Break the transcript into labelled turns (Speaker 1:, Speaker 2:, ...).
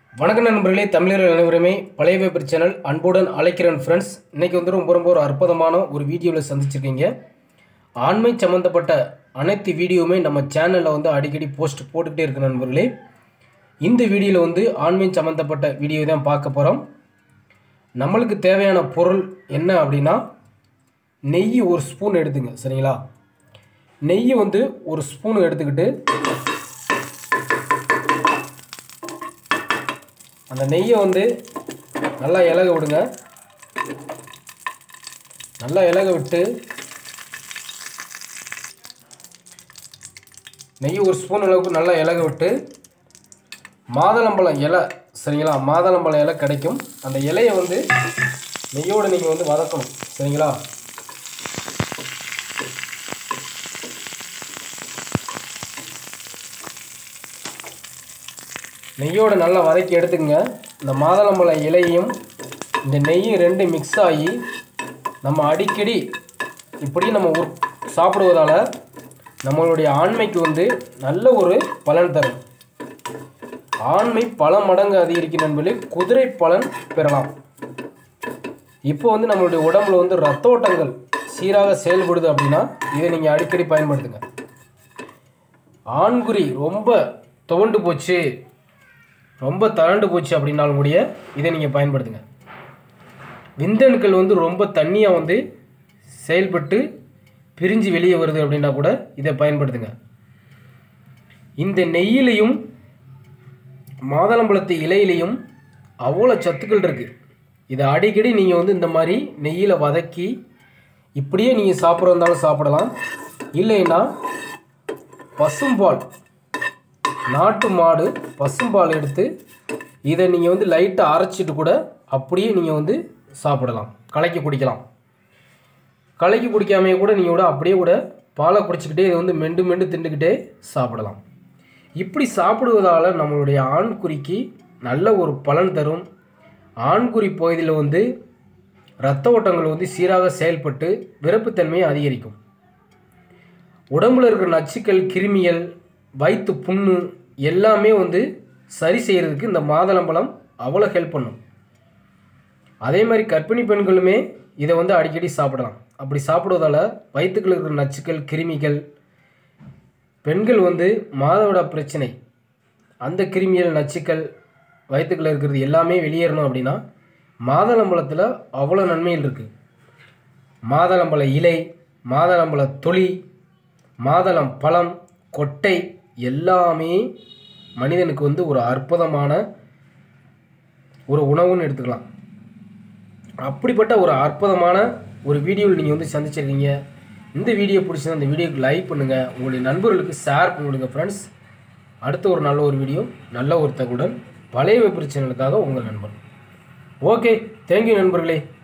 Speaker 1: வணக்கம் நண்பர்களே, தமிழர்கள் அனைவருமே பழைய பேப்பர் சேனல் அன்புடன் அழைக்கிறேன் ஃப்ரெண்ட்ஸ். இன்றைக்கி வந்து ரொம்ப ஒரு அற்புதமான ஒரு வீடியோவில் சந்திச்சிருக்கீங்க. ஆண்மை சம்மந்தப்பட்ட அனைத்து வீடியோவுமே நம்ம சேனலில் வந்து அடிக்கடி போஸ்ட் போட்டுக்கிட்டே இருக்கு நண்பர்களே. இந்த வீடியோவில் வந்து ஆண்மை சம்மந்தப்பட்ட வீடியோ தான் பார்க்க போகிறோம். நம்மளுக்கு தேவையான பொருள் என்ன அப்படின்னா, நெய் ஒரு ஸ்பூன் எடுத்துங்க, சரிங்களா? நெய் வந்து ஒரு ஸ்பூன் எடுத்துக்கிட்டு அந்த நெய்யை வந்து நல்லா இலக விடுங்க. நல்லா இலக விட்டு நெய் ஒரு ஸ்பூன் அளவுக்கு நல்லா இலக விட்டு மாதுளம்பழம் இலை, சரிங்களா? மாதுளம்பழம் இலை கிடைக்கும். அந்த இலையை வந்து நெய்யோடு நீங்கள் வந்து வதக்கணும், சரிங்களா? நெய்யோடு நல்லா வதக்கி எடுத்துக்கங்க. இந்த மாதுளம்பழ இலையும் இந்த நெய்யும் ரெண்டு மிக்ஸ் ஆகி நம்ம அடிக்கடி இப்படி நம்ம சாப்பிடுவதால் நம்மளுடைய ஆண்மைக்கு வந்து நல்ல ஒரு பலன் தரும். ஆண்மை பல மடங்கு அதிகரிக்கும் என்பதில் குதிரை பலன் பெறலாம். இப்போ வந்து நம்மளுடைய உடம்புல வந்து இரத்த ஓட்டங்கள் சீராக செயல்படுது அப்படின்னா இதை நீங்கள் அடிக்கடி பயன்படுத்துங்க. ஆண்குறி ரொம்ப துவண்டு போச்சு, ரொம்ப தரண்டு போச்சு அப்படின்னாலும் கூட இதை நீங்கள் பயன்படுத்துங்க. விந்தணுக்கள் வந்து ரொம்ப தண்ணியாக வந்து செயல்பட்டு பிரிஞ்சு வெளியே வருது அப்படின்னா கூட இதை பயன்படுத்துங்க. இந்த நெய்யிலையும் மாதுளம்பழத்து இலையிலையும் அவ்வளோ சத்துக்கள் இருக்குது. இதை அடிக்கடி நீங்கள் வந்து இந்த மாதிரி நெய்யில் வதக்கி இப்படியே நீங்கள் சாப்பிட்றதாலும் சாப்பிடலாம். இல்லைன்னா பசும்பால், நாட்டு மாடு பசும்பால் எடுத்து இதை நீங்கள் வந்து லைட்டாக அரைச்சிட்டு கூட அப்படியே நீங்கள் வந்து சாப்பிடலாம், கலக்கி குடிக்கலாம். கலக்கி குடிக்காமையே கூட நீங்கள் கூட அப்படியே கூட பாலை குடிச்சிக்கிட்டே இதை வந்து மெண்டு திண்டுக்கிட்டே சாப்பிடலாம். இப்படி சாப்பிடுவதால் நம்மளுடைய ஆண்குறிக்கு நல்ல ஒரு பலன் தரும். ஆண்குறி பகுதியில் வந்து இரத்த ஓட்டங்கள் வந்து சீராக செயல்பட்டு விரைப்புத்தன்மையை அதிகரிக்கும். உடம்பில் இருக்கிற நச்சுக்கள், கிருமிகள், வயிற்று புண்ணு எல்லாமே வந்து சரி செய்கிறதுக்கு இந்த மாதுளம்பழம் அவ்வளோ ஹெல்ப் பண்ணும். அதே மாதிரி கர்ப்பிணி பெண்களுமே இதை வந்து அடிக்கடி சாப்பிடலாம். அப்படி சாப்பிடுவதால் வயிற்றுக்குள்ள இருக்கிற நச்சுக்கள், கிருமிகள், பெண்கள் வந்து மாதவிட பிரச்சனை, அந்த கிருமிகள், நச்சுக்கள் வயிற்றுக்குள்ள இருக்கிறது எல்லாமே வெளியேறணும் அப்படின்னா மாதுளம்பழத்தில் அவ்வளோ நன்மைகள் இருக்குது. மாதுளம்பழ இலை, மாதுளம்பழ தொளி, மாதுளம் பழம், கொட்டை எல்லாமே மனிதனுக்கு வந்து ஒரு அற்புதமான ஒரு உணவுன்னு எடுத்துக்கலாம். அப்படிப்பட்ட ஒரு அற்புதமான ஒரு வீடியோவில் நீங்கள் வந்து சந்திச்சிருக்கீங்க. இந்த வீடியோ பிடிச்சா அந்த வீடியோக்கு லைக் பண்ணுங்கள், உங்களுடைய நண்பர்களுக்கு ஷேர் பண்ணிவிடுங்க ஃப்ரெண்ட்ஸ். அடுத்த ஒரு நல்ல ஒரு வீடியோ, நல்ல ஒரு தகவலுடன் பழைய பேப்பர் சேனலுக்காக உங்கள் நண்பன். ஓகே, தேங்க்யூ நண்பர்களே.